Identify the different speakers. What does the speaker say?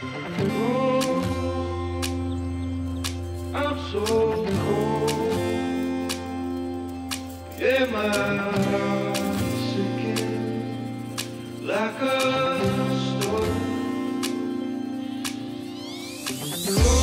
Speaker 1: Oh, I'm so cold. Yeah, my heart's sinking like a storm.